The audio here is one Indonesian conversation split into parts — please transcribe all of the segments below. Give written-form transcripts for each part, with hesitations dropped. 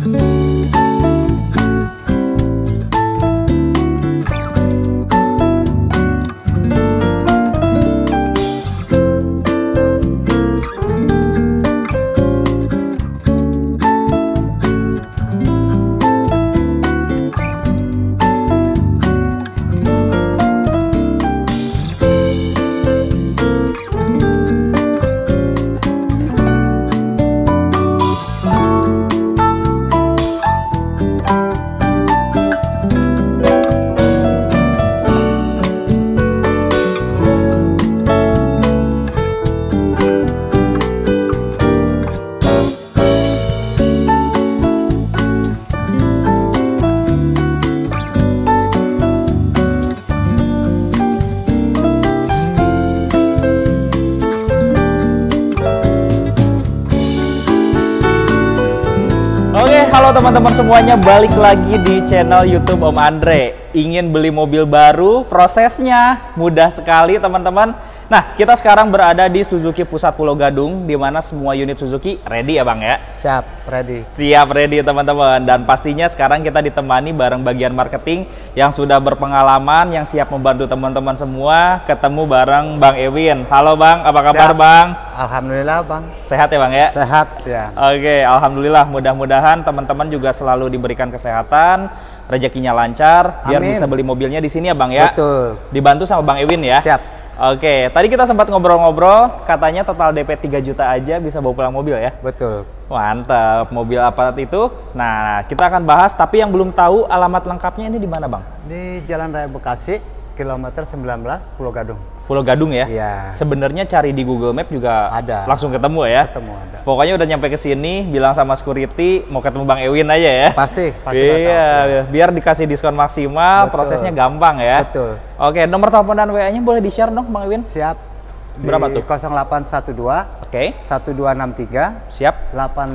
Halo teman-teman semuanya, balik lagi di channel YouTube Om Andre. Ingin beli mobil baru, prosesnya mudah sekali teman-teman. Nah, kita sekarang berada di Suzuki Pusat Pulau Gadung, di mana semua unit Suzuki ready ya Bang ya? Siap, ready. Siap, ready teman-teman. Dan pastinya sekarang kita ditemani bareng bagian marketing yang sudah berpengalaman, yang siap membantu teman-teman semua. Ketemu bareng Bang Ewin. Halo Bang, apa kabar Bang? Alhamdulillah Bang. Sehat ya Bang ya? Sehat ya. Oke, alhamdulillah. Mudah-mudahan teman-teman juga selalu diberikan kesehatan, rezekinya lancar, biar Amin. bisa beli mobilnya di sini ya Bang ya. Betul. Dibantu sama Bang Ewin ya. Siap. Oke, tadi kita sempat ngobrol-ngobrol, katanya total DP 3 juta aja bisa bawa pulang mobil ya. Betul. Mantap, mobil apa itu? Nah, kita akan bahas, tapi yang belum tahu alamat lengkapnya ini di mana Bang? Di Jalan Raya Bekasi, kilometer 19, Pulau Gadung. Pulau Gadung ya? Iya. Sebenarnya cari di Google Map juga ada. Langsung ketemu ya? Ketemu ada. Pokoknya udah nyampe ke sini, bilang sama security mau ketemu Bang Ewin aja ya? Pasti Iya, ya. Biar dikasih diskon maksimal, betul. Prosesnya gampang ya? Betul. Oke, nomor telepon dan WA-nya boleh di-share dong Bang Ewin? Siap. Berapa di tuh? 0812 Oke. 1263 Siap.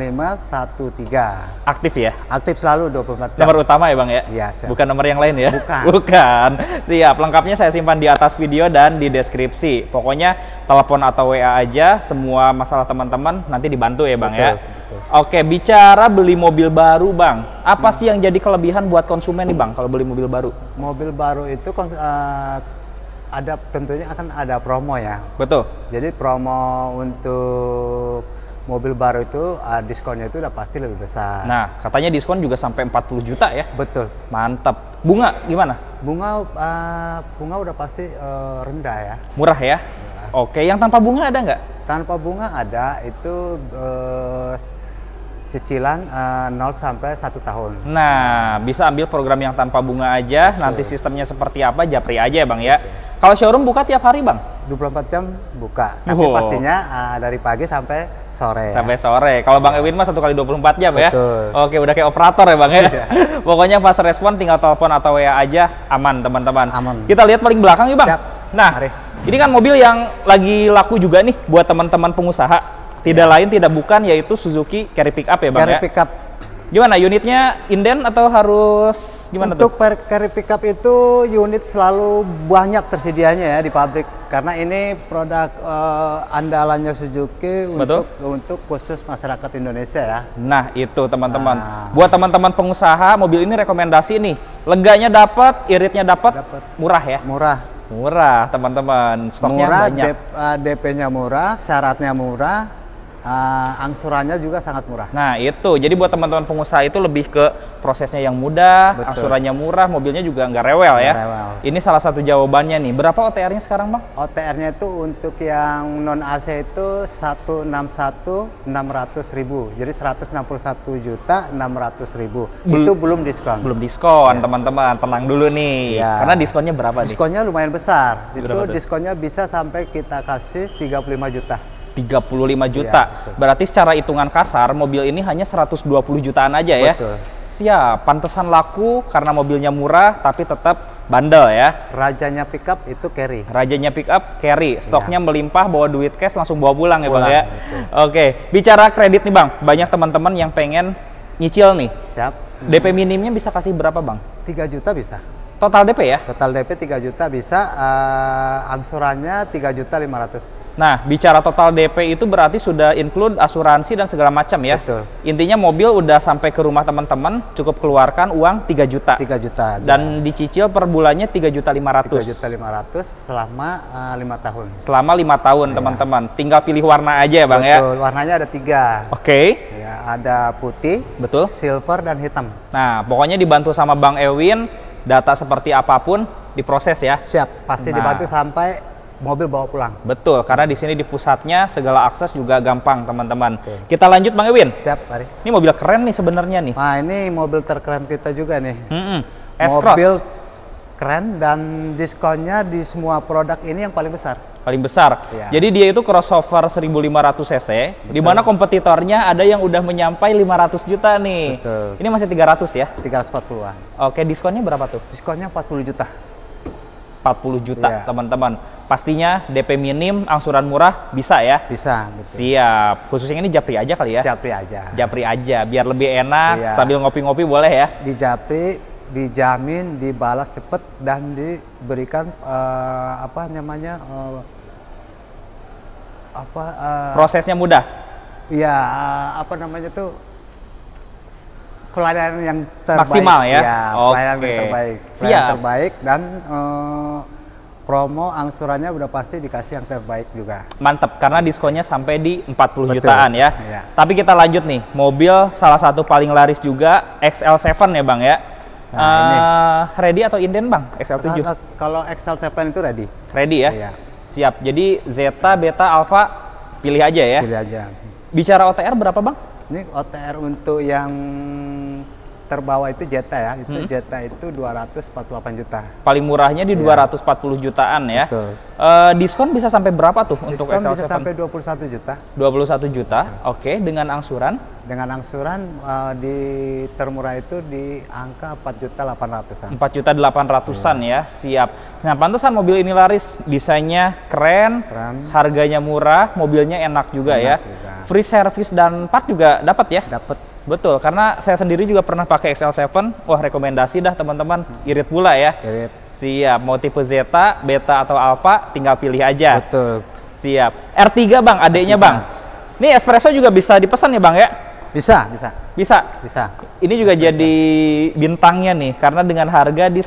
8513. Aktif ya? Aktif selalu 24 jam. Nomor utama ya Bang ya? Iya, siap. Bukan nomor yang lain ya? Bukan. Bukan. Siap, lengkapnya saya simpan di atas video dan di deskripsi. Pokoknya telepon atau WA aja, semua masalah teman-teman nanti dibantu ya Bang ya? Betul. Oke, bicara beli mobil baru Bang, apa sih yang jadi kelebihan buat konsumen nih Bang kalau beli mobil baru? Mobil baru itu ada, tentunya akan ada promo ya. Betul. Jadi promo untuk mobil baru itu diskonnya itu udah pasti lebih besar. Nah, katanya diskon juga sampai 40 juta ya? Betul. Mantap. Bunga gimana? Bunga udah pasti rendah ya. Murah ya? Oke, yang tanpa bunga ada nggak? Tanpa bunga ada, itu cicilan 0 sampai 1 tahun. Nah, bisa ambil program yang tanpa bunga aja. Betul. Nanti sistemnya seperti apa, japri aja ya Bang ya. Betul. Kalau showroom buka tiap hari Bang? 24 jam buka, tapi pastinya dari pagi sampai sore. Sampai sore. Kalau Bang Ewin mah 1 kali 24 jam ya? Betul. Oke, udah kayak operator ya Bang ya? Pokoknya pas respon tinggal telepon atau WA aja, aman teman-teman. Aman. Kita lihat paling belakang yuk Bang. Siap. Nah, mari. Ini kan mobil yang lagi laku juga nih buat teman-teman pengusaha. Tidak lain tidak bukan yaitu Suzuki Carry Pickup ya Bang ya? Carry Pickup. Gimana unitnya inden atau harus gimana Untuk tuh? Carry Pickup itu unit selalu banyak tersedianya ya di pabrik, karena ini produk andalannya Suzuki untuk khusus masyarakat Indonesia ya. Nah itu teman-teman, buat teman-teman pengusaha mobil ini rekomendasi nih, leganya dapat, iritnya dapat, murah ya? Murah teman-teman, stoknya murah, banyak. DP-nya murah, syaratnya murah. Angsurannya juga sangat murah. Nah itu, jadi buat teman-teman pengusaha itu lebih ke prosesnya yang mudah, betul. Angsurannya murah, mobilnya juga nggak rewel ya. Ini salah satu jawabannya nih. Berapa OTR-nya sekarang Bang? OTR-nya itu untuk yang non AC itu 161.600.000, jadi 161.600.000. Itu belum diskon. Belum diskon teman-teman, tenang dulu nih. Ya. Karena diskonnya berapa nih? Diskonnya lumayan besar. Berapa itu diskonnya bisa sampai kita kasih 35 juta. 35 juta. Ya, berarti secara hitungan kasar mobil ini hanya 120 jutaan aja ya. Betul. Siap, pantesan laku karena mobilnya murah tapi tetap bandel ya. Rajanya pickup itu carry. Rajanya pickup carry, stoknya melimpah, bawa duit cash langsung bawa pulang ya Bang ya. Betul. Oke, bicara kredit nih Bang, banyak teman-teman yang pengen nyicil nih. Siap. DP minimnya bisa kasih berapa Bang? 3 juta bisa. Total DP ya? Total DP 3 juta bisa, angsurannya 3.500.000. Nah, bicara total DP itu berarti sudah include asuransi dan segala macam ya. Betul. Intinya mobil udah sampai ke rumah teman-teman, cukup keluarkan uang 3 juta. 3 juta aja. Dan dicicil per bulannya 3.500.000. 3.500.000 selama 5 tahun. Selama 5 tahun, teman-teman. Tinggal pilih warna aja ya, Bang. Betul. Ya. Warnanya ada 3. Oke. Ya, ada putih, betul, silver dan hitam. Nah, pokoknya dibantu sama Bang Ewin, data seperti apapun diproses ya. Siap, pasti dibantu sampai mobil bawa pulang. Betul, karena di sini di pusatnya segala akses juga gampang, teman-teman. Kita lanjut, Bang Ewin. Siap, mari. Ini mobil keren nih sebenarnya nih. Nah, ini mobil terkeren kita juga nih. S-Cross. Mobil keren dan diskonnya di semua produk ini yang paling besar. Paling besar. Ya. Jadi dia itu crossover 1500 cc, di mana kompetitornya ada yang udah menyampai 500 juta nih. Betul. Ini masih 300 ya? 340-an. Oke, diskonnya berapa tuh? Diskonnya 40 juta. 40 juta, teman-teman. Pastinya DP minim, angsuran murah bisa ya? Bisa, betul. Siap. Khususnya ini japri aja kali ya? Japri aja. Japri aja, biar lebih enak, sambil ngopi-ngopi boleh ya? Di japri, dijamin, dibalas cepet, dan diberikan prosesnya mudah? Iya, pelayanan yang terbaik. Maksimal ya? Pelayanan yang terbaik. Siap. Yang terbaik dan promo angsurannya udah pasti dikasih yang terbaik juga. Mantep, karena diskonnya sampai di 40 jutaan ya. Iya. Tapi kita lanjut nih, mobil salah satu paling laris juga XL7 ya Bang ya. Nah, ini. Ready atau inden Bang? XL7? Kalau XL7 itu ready. Ready ya? Iya. Siap, jadi Zeta, Beta, Alfa pilih aja ya? Pilih aja. Bicara OTR berapa Bang? Ini OTR untuk yang terbawah itu Jetta ya, itu Jetta itu 248 juta. Paling murahnya di 240 jutaan ya. Betul. Diskon bisa sampai berapa tuh untuk XL7? Diskon bisa sampai 21 juta. 21 juta, oke. Dengan angsuran? Dengan angsuran di termurah itu di angka 4.800-an. 4.800-an ya, siap. Nah, pantesan mobil ini laris, desainnya keren, harganya murah, mobilnya enak juga ya. Juga. Free service dan part juga dapat ya? Dapat. Betul, karena saya sendiri juga pernah pakai XL7. Wah, rekomendasi dah teman-teman, irit pula ya. Irit. Siap, mau tipe Zeta, Beta atau Alfa tinggal pilih aja. Betul. Siap. R3 Bang, adeknya Bang. Ini espresso juga bisa dipesan ya Bang ya? Bisa, bisa. Bisa? Bisa. Ini juga jadi bintangnya nih, karena dengan harga di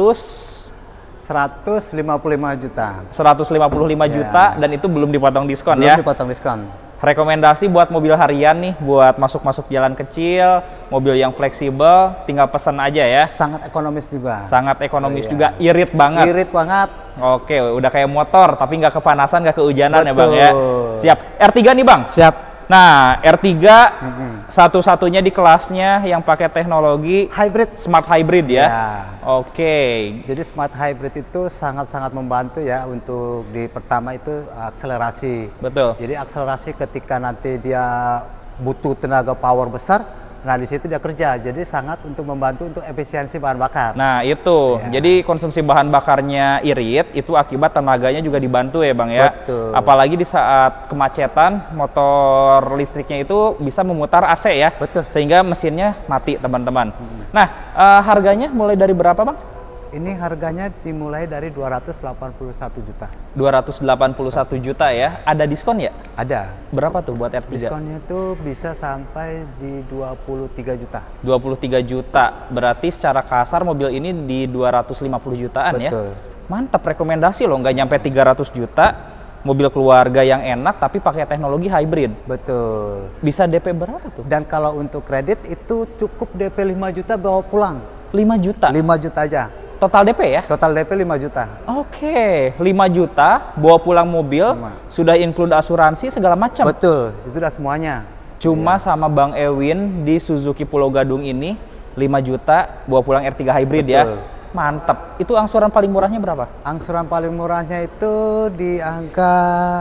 155 juta. 155 juta dan itu belum dipotong diskon ya? Belum dipotong diskon. Rekomendasi buat mobil harian nih, buat masuk-masuk jalan kecil, mobil yang fleksibel, tinggal pesan aja ya. Sangat ekonomis juga. Sangat ekonomis juga, irit banget. Irit banget. Oke, udah kayak motor, tapi nggak kepanasan, nggak kehujanan. Betul. Ya Bang ya. Siap. R3 nih Bang? Siap. Nah, R3 satu-satunya di kelasnya yang pakai teknologi hybrid, smart hybrid ya. Oke. Jadi smart hybrid itu sangat-sangat membantu ya untuk di pertama itu akselerasi. Betul. Jadi akselerasi ketika nanti dia butuh tenaga power besar, nah di situ dia kerja. Jadi sangat untuk membantu untuk efisiensi bahan bakar. Nah itu, jadi konsumsi bahan bakarnya irit, itu akibat tenaganya juga dibantu ya Bang ya. Betul. Apalagi di saat kemacetan, motor listriknya itu bisa memutar AC ya. Betul. Sehingga mesinnya mati teman-teman. Nah, harganya mulai dari berapa Bang? Ini harganya dimulai dari 281 juta. 281 juta ya. Ada diskon ya? Ada. Berapa tuh buat R3? Diskonnya tuh bisa sampai di 23 juta. 23 juta. Berarti secara kasar mobil ini di 250 jutaan. Betul. Ya? Mantap, rekomendasi loh, nggak nyampe 300 juta. Mobil keluarga yang enak tapi pakai teknologi hybrid. Betul. Bisa DP berapa tuh? Dan kalau untuk kredit itu cukup DP 5 juta bawa pulang. 5 juta? 5 juta aja. Total DP ya? Total DP 5 juta. Oke, 5 juta bawa pulang mobil, sudah include asuransi segala macam. Betul, itu udah semuanya. Cuma sama Bang Ewin di Suzuki Pulau Gadung ini 5 juta bawa pulang R3 hybrid. Betul. Ya. Mantap. Itu angsuran paling murahnya berapa? Angsuran paling murahnya itu di angka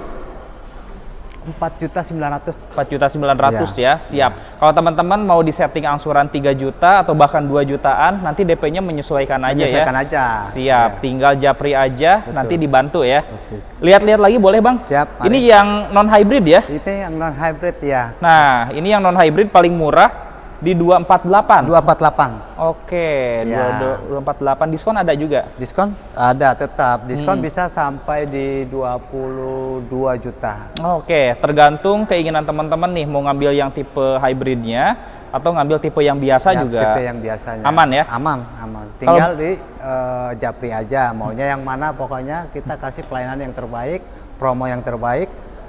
4.900.000 ya, siap. Kalau teman-teman mau disetting angsuran 3 juta atau bahkan 2 jutaan, nanti DP-nya menyesuaikan aja ya. Siap, tinggal japri aja. Betul. Nanti dibantu ya. Lihat-lihat lagi boleh Bang? Siap. Mari. Ini yang non hybrid ya? Itu yang non hybrid ya. Nah, ini yang non hybrid paling murah Di 248. 248. Oke, Ya. 248 diskon ada juga. Diskon ada tetap. Diskon bisa sampai di 22 juta. Oke, tergantung keinginan teman-teman nih mau ngambil yang tipe hybridnya atau ngambil tipe yang biasa Ya, juga. tipe yang biasanya. Aman ya? Aman. Tinggal di Japri aja. Maunya yang mana, pokoknya kita kasih pelayanan yang terbaik, promo yang terbaik,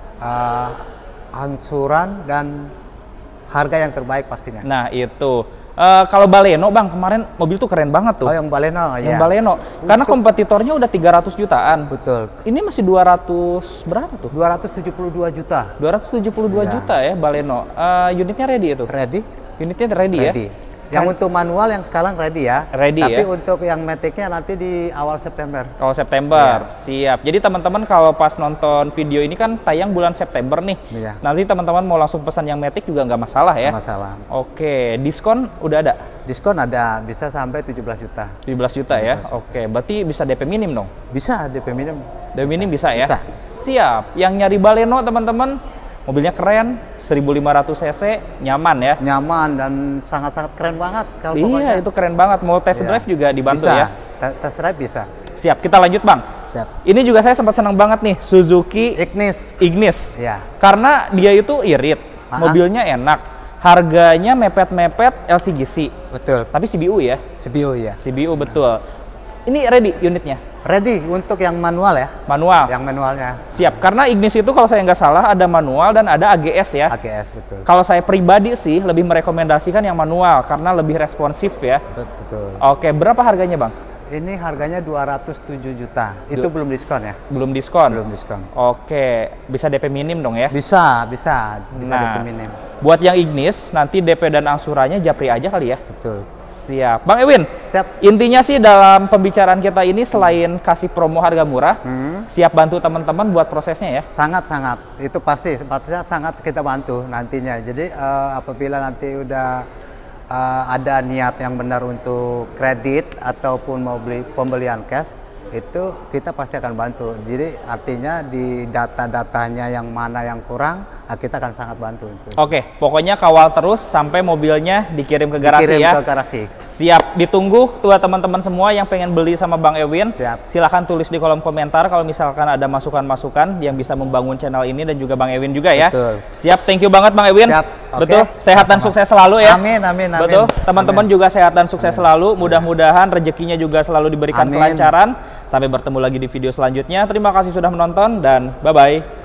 angsuran dan harga yang terbaik pastinya. Nah, itu. Kalau Baleno Bang, kemarin mobil tuh keren banget tuh. Oh, yang Baleno, Yang ya. Baleno. Karena kompetitornya udah 300 jutaan. Betul. Ini masih 200 berapa tuh? 272 juta. 272 Ya. juta ya Baleno. Unitnya ready itu? Ready? Unitnya ready ya? Ready. Yang untuk manual yang sekarang ready ya. Ready Tapi ya? untuk yang matic-nya nanti di awal September. Kalau September, siap. Jadi teman-teman kalau pas nonton video ini kan tayang bulan September nih. Iya. Nanti teman-teman mau langsung pesan yang Matic juga nggak masalah ya? Nggak masalah. Oke, diskon udah ada? Diskon ada, bisa sampai 17 juta. 17 juta ya? 17 juta. Oke, berarti bisa DP minim dong? Bisa DP minim. DP minim bisa ya? Bisa. Siap. Yang nyari Baleno teman-teman, mobilnya keren, 1500 cc, nyaman ya? Nyaman dan sangat-sangat keren banget kalau Iya, pokoknya. itu keren banget. Mau test Iya. drive juga dibantu Bisa. ya? Test drive bisa. Siap, kita lanjut Bang. Siap. Ini juga saya sempat senang banget nih, Suzuki Ignis. Ya. Karena dia itu irit, mobilnya enak, harganya mepet-mepet LCGC. Betul. Tapi CBU ya? CBU ya. CBU betul. Ini ready unitnya? Ready untuk yang manual ya. Manual? Yang manualnya. Siap, karena Ignis itu kalau saya nggak salah ada manual dan ada AGS ya? AGS, betul. Kalau saya pribadi sih lebih merekomendasikan yang manual karena lebih responsif ya. Betul. Oke, berapa harganya Bang? Ini harganya 207 juta. Itu belum diskon ya? Belum diskon? Belum diskon. Oke, bisa DP minim dong ya? Bisa Nah, DP minim. Buat yang Ignis, nanti DP dan angsurannya Japri aja kali ya? Betul. Siap. Bang Ewin, Siap. intinya sih dalam pembicaraan kita ini selain kasih promo harga murah, siap bantu teman-teman buat prosesnya ya? Sangat-sangat. Itu pasti, sepatutnya sangat kita bantu nantinya. Jadi apabila nanti udah ada niat yang benar untuk kredit ataupun mau beli pembelian cash, itu kita pasti akan bantu. Jadi artinya di data-datanya yang mana yang kurang, kita akan sangat bantu. Oke, pokoknya kawal terus sampai mobilnya dikirim ke garasi Dikirim ya. ke garasi. Siap, ditunggu tuh teman-teman semua yang pengen beli sama Bang Ewin. Siap. Silahkan tulis di kolom komentar kalau misalkan ada masukan-masukan yang bisa membangun channel ini dan juga Bang Ewin juga ya. Betul. Siap, thank you banget Bang Ewin. Siap. Betul, Oke. sehat dan Sama-sama. sukses selalu ya. Amin, amin, amin. Betul, teman-teman Amin. juga sehat dan sukses selalu. Mudah-mudahan rezekinya juga selalu diberikan Amin. kelancaran. Sampai bertemu lagi di video selanjutnya. Terima kasih sudah menonton dan bye-bye.